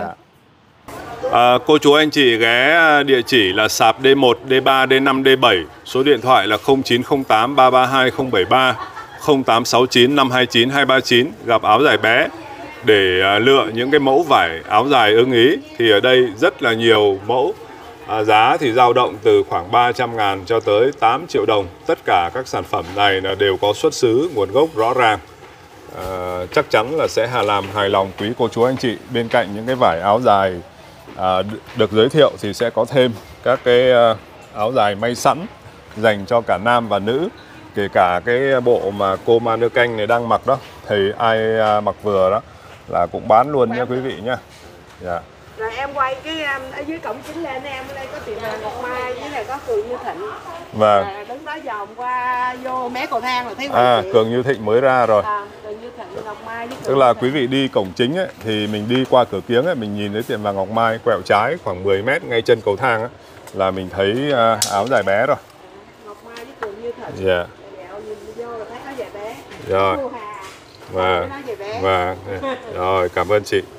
Cô chú anh chị ghé địa chỉ là sạp D1, D3, D5, D7. Số điện thoại là 0908 332 073, 0869 529 239. Gặp áo dài bé để lựa những cái mẫu vải áo dài ưng ý. Thì ở đây rất là nhiều mẫu. Giá thì dao động từ khoảng 300.000 cho tới 8 triệu đồng. Tất cả các sản phẩm này là đều có xuất xứ, nguồn gốc rõ ràng. Chắc chắn là sẽ làm hài lòng quý cô chú anh chị. Bên cạnh những cái vải áo dài được giới thiệu thì sẽ có thêm các cái áo dài may sẵn dành cho cả nam và nữ. Kể cả cái bộ mà cô mannequin này đang mặc đó, thì ai mặc vừa đó là cũng bán luôn nha quý vị nhá. Rồi em quay cái ở dưới cổng chính lên em, ở đây có tiệm vàng Ngọc Mai, với này có Cường Như Thịnh. Đứng đó vòng qua vô mé cầu thang là thấy Cường Như Thịnh mới ra rồi. Cường Như Thịnh, Ngọc Mai với Tức là quý vị đi cổng chính ấy, thì mình đi qua cửa kiếng ấy, mình nhìn thấy tiệm vàng Ngọc Mai, quẹo trái khoảng 10 m ngay chân cầu thang ấy, là mình thấy áo dài bé rồi. Ngọc Mai với Cường Như Thịnh. Nhìn vô là thấy áo dài bé. Rồi. Rồi, cảm ơn chị.